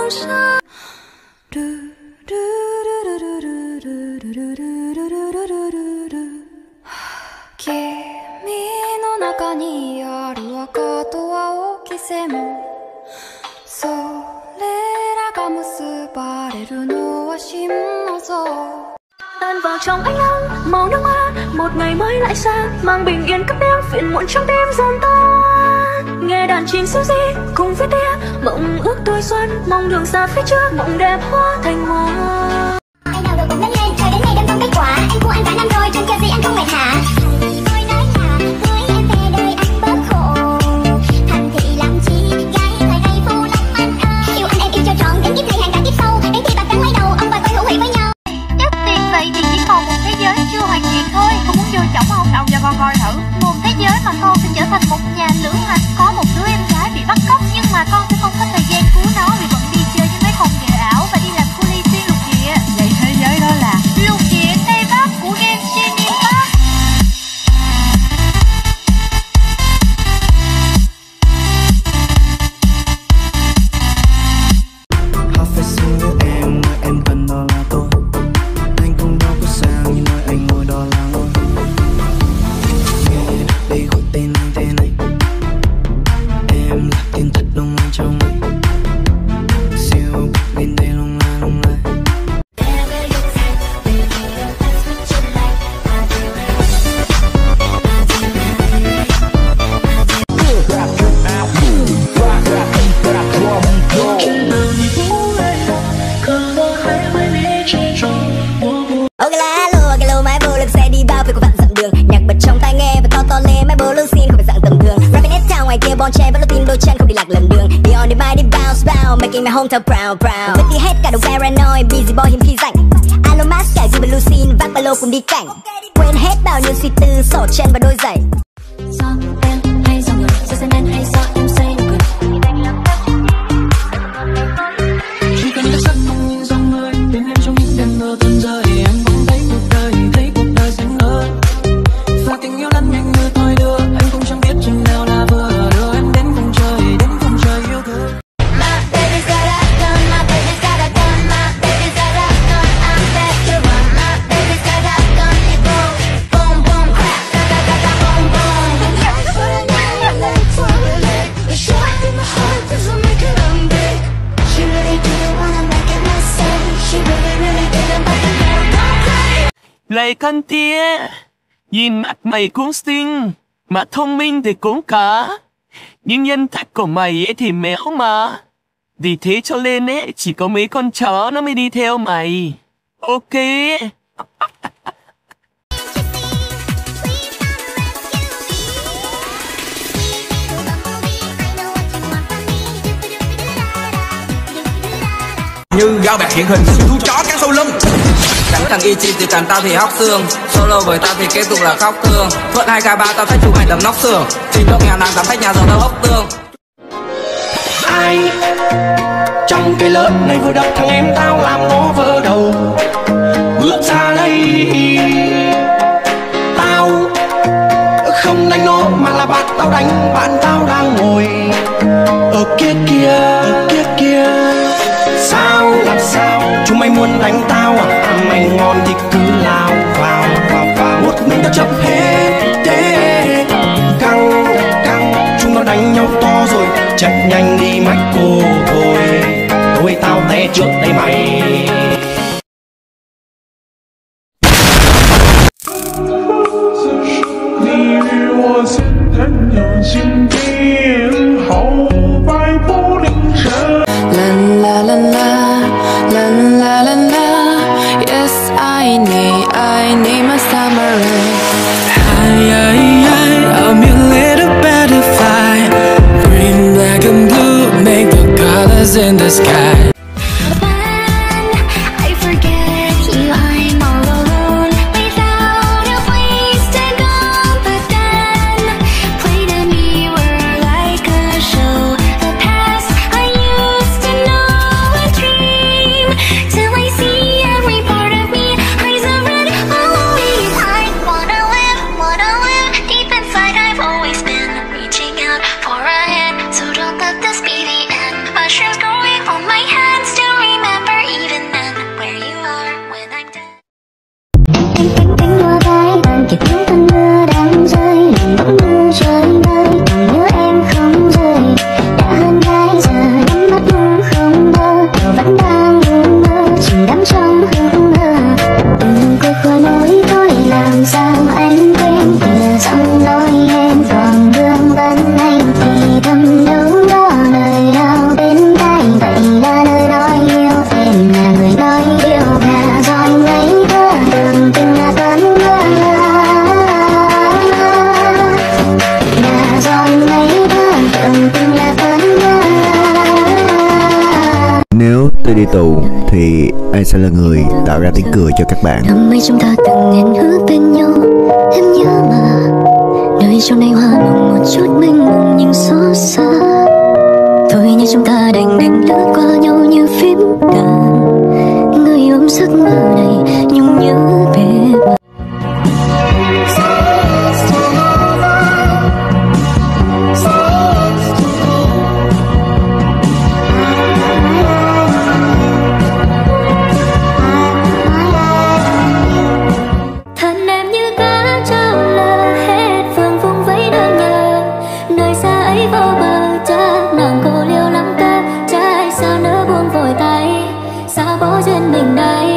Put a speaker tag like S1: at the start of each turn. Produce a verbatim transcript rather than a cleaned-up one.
S1: 山。君の中にある赤と青き線も、それらが結ばれるのは心の像。
S2: Tan vào trong ánh nắng màu nước mắt, một ngày mới lại sang mang bình yên cất đêm phiền muộn trong đêm dần tan. Nghe đàn chim xíu di cùng với tia mộng ước tuổi xuân, mong đường xa phía trước mộng đẹp hóa thành hoa.
S3: Anh nào được cũng đến lên, trời đến ngày đêm không kết quả. Anh của anh cả năm rồi, trên kia gì anh không mệt hả? Tôi nói là cưới em về đời anh bớt khổ. Thành thị làm chi, gái thời đây phu lắm anh ơi. Yêu anh em yêu cho trọn đến kiếp này hẹn cả kiếp sau. Đến khi bạc trắng quay đầu, ông bà tôi hữu hỷ với nhau.
S2: Nhất tiền vậy thì chỉ còn một thế giới chưa hoàn thiện thôi. Cô muốn vô chổng không? Đâu cho con coi thử. Một thế giới mà con sẽ trở thành một nhà lữ hành. Có một đứa em gái bị bắt cóc, nhưng mà con sẽ không có thời gian cứu nó vì bận đi chơi với mấy con ghệ ảo và đi làm cu li xuyên lục địa. Vậy thế giới đó là lục địa Tây Bắc của Genshin Impact.
S4: Học phải xin với em, nơi em cần đó là tôi. Anh cũng đâu có sang nhưng nơi anh ngồi đó là ngôi. Nghe đi gọi tên anh thế này. Em là tên thật đông anh trong anh. Siêu bên đây lung la lung la.
S3: Ô cái lá lùa cái lô máy bô lên xe đi bao phải có vạn dặm đường. Nhạc bật trong tai nghe và to to lên máy bô lưu xin không phải dạng tầm thường. Rapping hết town ngoài kia bon che vẫn là tin đôi chân không đi lạc lầm đường. Đi on đi bay đi bounce bounce making my hometown proud proud. Vứt đi hết cả đồ paranoid busy boy hiếm khi rảnh. Alo mask cải gì mà lưu xin vác ba lô cùng đi cảnh. Quên hết bao nhiêu suy tư sổ chân và đôi giày.
S1: Do em hay do người, do xem em hay do em say nụ cười.
S4: Chỉ cần cách sắc không nhìn dòng người, tìm em trong những đêm mưa tuôn rơi. Anh bỗng thấy cuộc đời, thấy cuộc đời xanh hơn. Và tình yêu lăn nhanh như thoi đưa, anh cũng chẳng biết chừng nào là vừa. Đưa em đến vùng trời, đến vùng trời yêu thương.
S3: My baby's got a gun, my baby's got a gun, my baby's got a gun, I'm back to run. My baby's got a gun, it goes boom boom crack, da da da da boom boom. For the night, I'm late for relate. The shot in my heart doesn't make it I'm big. She really didn't wanna make it mistake. She really really didn't, but the girl don't play.
S5: Này con tía, nhìn mặt mày cũng xinh, mà thông minh thì cũng có. Nhưng nhân cách của mày ấy thì méo mà. Vì thế cho nên ấy, chỉ có mấy con chó nó mới đi theo mày. Ok.
S6: Như gao bạc hiện hình, thu chó cắn sau lưng. Chẳng thằng y chi từ cạnh tao thì hóc xương. Solo với tao thì kết cục là khóc thương. Thuận hai k ba tao thấy chụp ảnh đầm nóc xương. Trình độ nghèo nàng cảm thấy nhà giàu tao hốc tương.
S4: Ai trong cái lớp này vừa đọc thằng em tao làm ngó vỡ đầu. Bước ra đây tao không đánh nó mà là bạn tao đánh. Bạn tao đang ngồi ở kia kia, ở kia kia. Sao làm sao chúng mày muốn đánh tao à? Mày ngon thì cứ lao vào vào vào. Một mình tao chấp hết thế. Căng căng chúng nó đánh nhau to rồi. Chạy nhanh đi mách cô thôi. Thôi tao té trước đây mày.
S1: La la la la la la la. Yes, I need, I need my summer rain. Hi, hi, hi, I'm your little butterfly. Green, black and blue, make the colors in the sky.
S7: tôi đi tù thì ai sẽ là người tạo ra tiếng cười cho các bạn?
S3: Năm ấy chúng ta từng hẹn hước bên nhau, em nhớ mà. Nơi trong đây hoa mộng một chút mênh mông nhưng xót xa. Thôi như chúng ta đành đành lướt qua nhau như phím đàn. Người ôm giấc mơ này nhung nhớ bề mặt. Trên mình đây